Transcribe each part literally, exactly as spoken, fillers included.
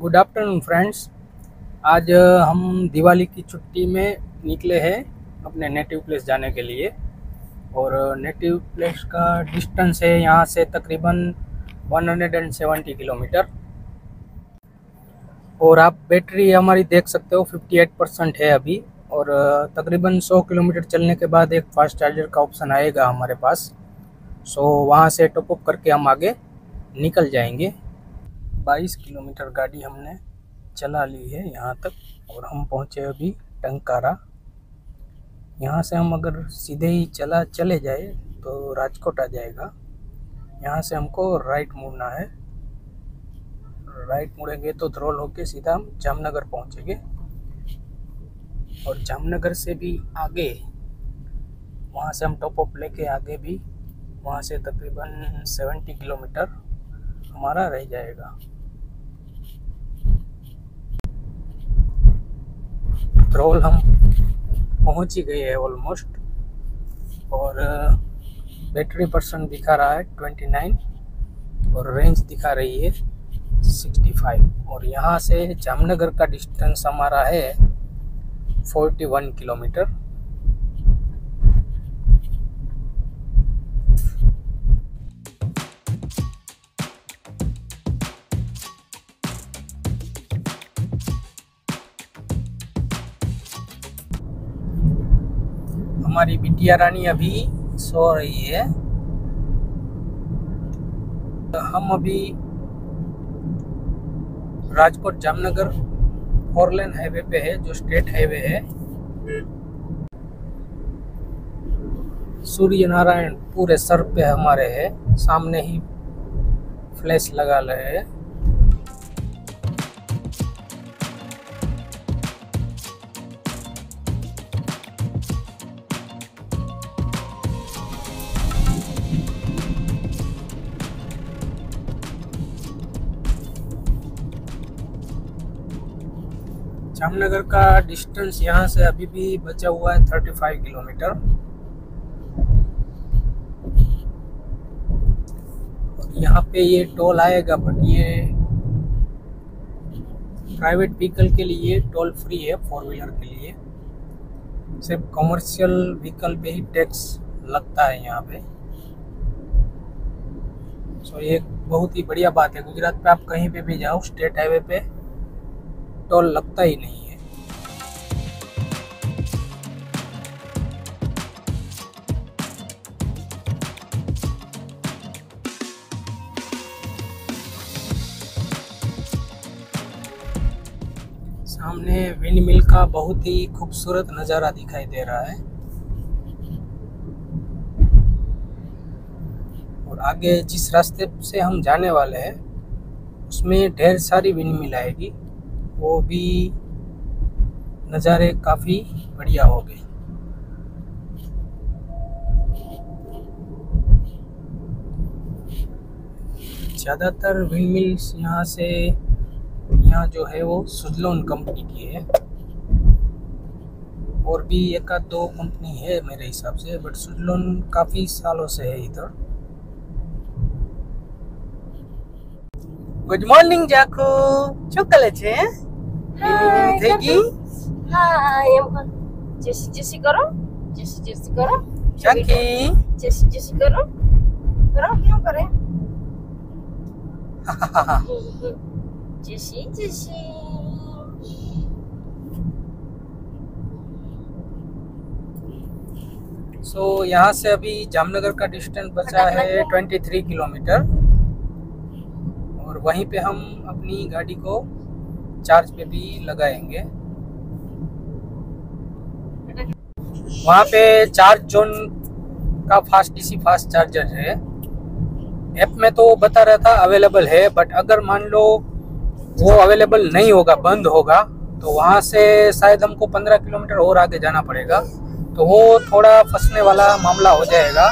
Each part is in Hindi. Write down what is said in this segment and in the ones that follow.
Good afternoon friends. आज अ, हम दिवाली की छुट्टी में निकले हैं अपने नेटिव प्लेस जाने के लिए। और नेटिव प्लेस का डिस्टेंस है यहाँ से तकरीबन एक सौ सत्तर किलोमीटर। और आप बैटरी हमारी देख सकते हो अट्ठावन परसेंट है अभी। और अ, तकरीबन सौ किलोमीटर चलने के बाद एक फास्ट चार्जर का ऑप्शन आएगा हमारे पास। सो वहाँ से टॉप अप करके हम आगे निकल जाएंगे। बाईस किलोमीटर गाड़ी हमने चला ली है यहाँ तक और हम पहुँचे अभी टंकारा। यहाँ से हम अगर सीधे ही चला चले जाए तो राजकोट आ जाएगा। यहाँ से हमको राइट मुड़ना है। राइट मुड़ेंगे तो धरोल होके सीधा हम जामनगर पहुँचेंगे। और जामनगर से भी आगे वहाँ से हम टॉप अप लेके आगे भी वहाँ से तकरीबन सत्तर किलोमीटर हमारा रह जाएगा। धरोल हम पहुंच ही गए हैं ऑलमोस्ट। और बैटरी परसेंट दिखा रहा है उनतीस और रेंज दिखा रही है पैंसठ। और यहाँ से जामनगर का डिस्टेंस हमारा है इकतालीस किलोमीटर। हमारी बिटिया रानी अभी सो रही है। हम अभी Rajkot Jamnagar four lane highway पे है, जो स्टेट हाईवे है। सूर्य नारायण पूरे सर पे हमारे है, सामने ही फ्लैश लगा रहे हैं। जामनगर का डिस्टेंस यहाँ से अभी भी बचा हुआ है पैंतीस किलोमीटर। और यहाँ पे ये टोल आएगा, बट ये प्राइवेट व्हीकल के लिए टोल फ्री है। फोर व्हीलर के लिए सिर्फ कमर्शियल व्हीकल पे ही टैक्स लगता है यहाँ पे। सो ये बहुत ही बढ़िया बात है। गुजरात पे आप कहीं पे भी जाओ, स्टेट हाईवे पे टोल लगता ही नहीं है। सामने विंड मिल का बहुत ही खूबसूरत नज़ारा दिखाई दे रहा है। और आगे जिस रास्ते से हम जाने वाले हैं उसमें ढेर सारी विंड मिल आएगी, वो भी नज़ारे काफ़ी बढ़िया हो गए। ज़्यादातर विंड मिल्स यहाँ से यहाँ जो है वो सुजलोन कंपनी की है। और भी एक आध दो कंपनी है मेरे हिसाब से, बट सुजलोन काफ़ी सालों से है इधर। गुड मॉर्निंग जाकू, શું કરે છે? હાય થઈ ગઈ? હાય એમ કર જેસી જેસી કરો જેસી જેસી કરો જાકી જેસી જેસી કરો કરો કેમ કરે જેસી જેસી। सो यहाँ से अभी जामनगर का डिस्टेंस बचा है तेईस किलोमीटर। और वहीं पे हम अपनी गाड़ी को चार्ज पे भी लगाएंगे। वहाँ पे चार्ज जोन का फास्ट डीसी फास्ट चार्जर है। ऐप में तो बता रहा था अवेलेबल है, बट अगर मान लो वो अवेलेबल नहीं होगा, बंद होगा, तो वहाँ से शायद हमको पंद्रह किलोमीटर और आगे जाना पड़ेगा। तो वो थोड़ा फंसने वाला मामला हो जाएगा।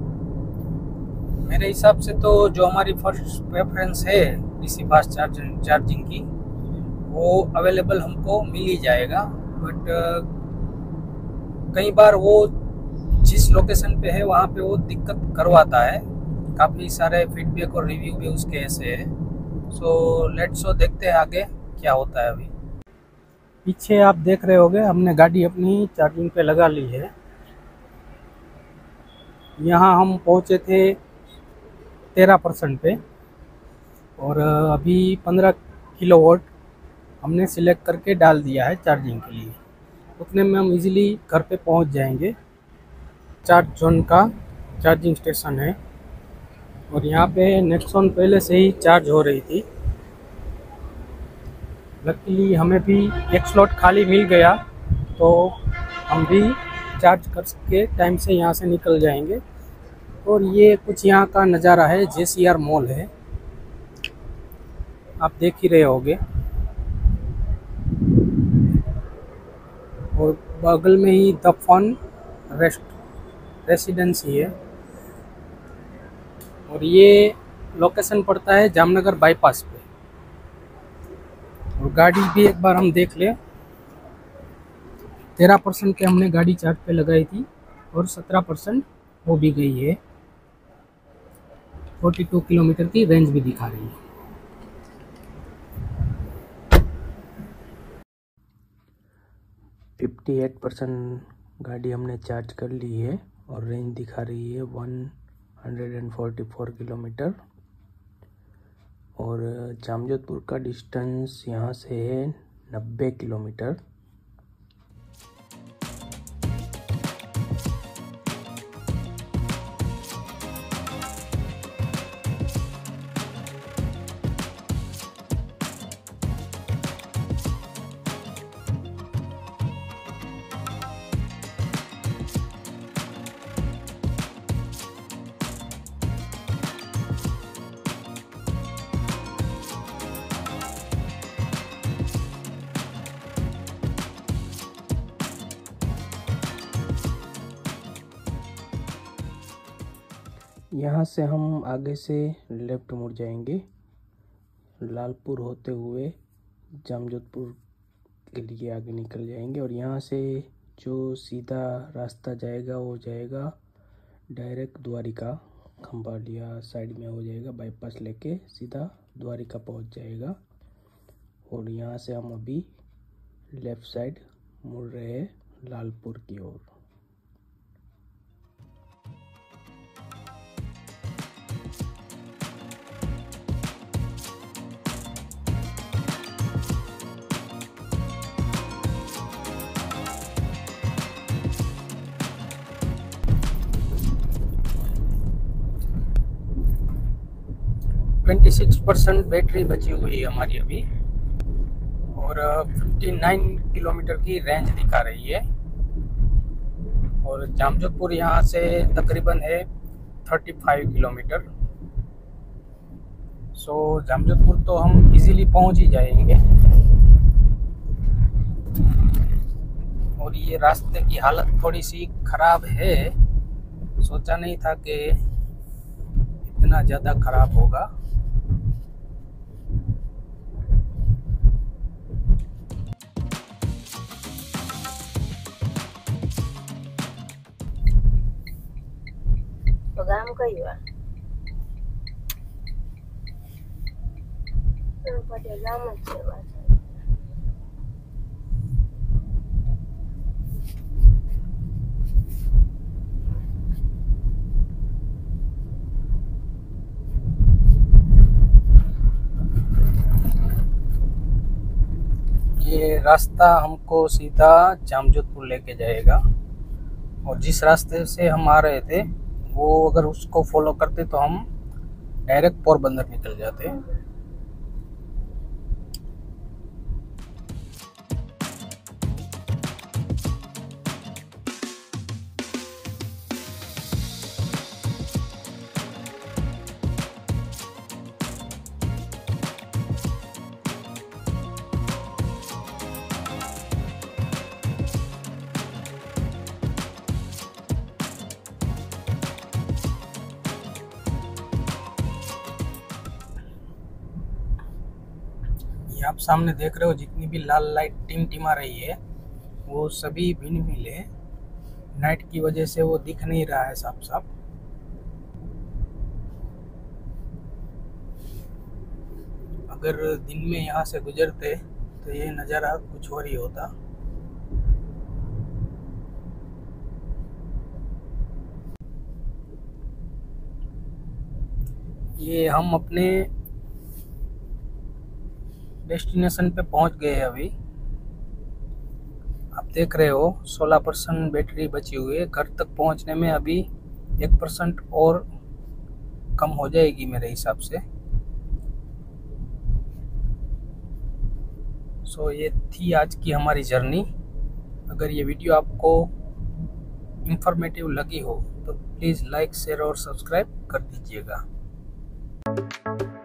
मेरे हिसाब से तो जो हमारी फर्स्ट प्रेफरेंस है डीसी फास्ट चार्जिंग चार्जिंग की, वो अवेलेबल हमको मिल ही जाएगा। बट कई बार वो जिस लोकेशन पे है वहाँ पे वो दिक्कत करवाता है। काफ़ी सारे फीडबैक और रिव्यू भी उसके ऐसे है। सो लेट्स सो देखते हैं आगे क्या होता है अभी। पीछे आप देख रहे होगे हमने गाड़ी अपनी चार्जिंग पे लगा ली है। यहाँ हम पहुँचे थे तेरह परसेंट पे और अभी पंद्रह किलो वोल्ट हमने सिलेक्ट करके डाल दिया है चार्जिंग के लिए। उतने में हम इजीली घर पे पहुंच जाएंगे। चार्ज जोन का चार्जिंग स्टेशन है और यहाँ पे नेक्सॉन पहले से ही चार्ज हो रही थी। लकीली हमें भी एक स्लॉट खाली मिल गया तो हम भी चार्ज करके टाइम से यहाँ से निकल जाएंगे। और ये कुछ यहाँ का नज़ारा है, जे सी आर मॉल है, आप देख ही रहे होगे। और बगल में ही द फन रेस्ट रेसिडेंसी है और ये लोकेशन पड़ता है जामनगर बाईपास पे। और गाड़ी भी एक बार हम देख ले, तेरह परसेंट पे हमने गाड़ी चार्ज पे लगाई थी और सत्रह परसेंट हो भी गई है। बयालीस किलोमीटर की रेंज भी दिखा रही है। अट्ठावन परसेंट गाड़ी हमने चार्ज कर ली है और रेंज दिखा रही है एक सौ चौवालीस किलोमीटर। और जामजोधपुर का डिस्टेंस यहाँ से है नब्बे किलोमीटर। यहाँ से हम आगे से लेफ्ट मुड़ जाएंगे, लालपुर होते हुए जामजोधपुर के लिए आगे निकल जाएंगे। और यहाँ से जो सीधा रास्ता जाएगा वो जाएगा डायरेक्ट द्वारिका। खंभालिया साइड में हो जाएगा, बाईपास लेके सीधा द्वारिका पहुँच जाएगा। और यहाँ से हम अभी लेफ़्ट साइड मुड़ रहे हैं लालपुर की ओर। छब्बीस परसेंट बैटरी बची हुई है हमारी अभी और उनसठ किलोमीटर की रेंज दिखा रही है। और जामजोधपुर यहाँ से तकरीबन है पैंतीस किलोमीटर। सो जामजोधपुर तो हम इजीली पहुँच ही जाएंगे। और ये रास्ते की हालत थोड़ी सी ख़राब है, सोचा नहीं था कि इतना ज़्यादा ख़राब होगा। ગામ કયું આ પટેલ ગામ જ છે વાત। ये रास्ता हमको सीधा जामजोधपुर लेके जाएगा। और जिस रास्ते से हम आ रहे थे वो अगर उसको फॉलो करते तो हम डायरेक्ट पोरबंदर निकल जाते। आप सामने देख रहे हो जितनी भी लाल लाइट टिम टिमा रही है वो सभी भिन्न मिल है। नाइट की वजह से वो दिख नहीं रहा है साफ साफ। अगर दिन में यहाँ से गुजरते तो ये नज़ारा कुछ और ही होता। ये हम अपने डेस्टिनेशन पे पहुंच गए अभी। आप देख रहे हो सोलह परसेंट बैटरी बची हुई है। घर तक पहुंचने में अभी एक परसेंट और कम हो जाएगी मेरे हिसाब से। सो ये थी आज की हमारी जर्नी। अगर ये वीडियो आपको इंफॉर्मेटिव लगी हो तो प्लीज़ लाइक शेयर और सब्सक्राइब कर दीजिएगा।